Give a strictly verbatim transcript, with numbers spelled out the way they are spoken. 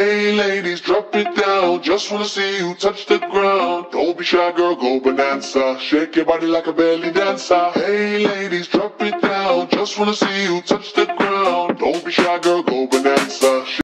Hey ladies, drop it down, just wanna see you touch the ground. Don't be shy girl, go bonanza, shake your body like a belly dancer. Hey ladies, drop it down, just wanna see you touch the ground. Don't be shy girl, go bonanza.